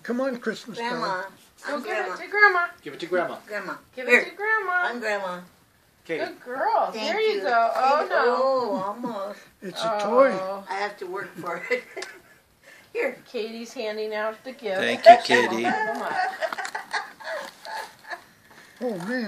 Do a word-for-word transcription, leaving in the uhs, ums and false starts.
Come on, Christmas Grandma. time. Go I'm give Grandma. it to Grandma. Give it to Grandma. Grandma. Give Here. it to Grandma. I'm Grandma. Katie. Good girl. Thank Here you, you. go. Oh, Thank- no. Oh, almost. It's a toy. Oh, I have to work for it. Here. Katie's handing out the gift. Thank you, Katie. Come on. Oh, man.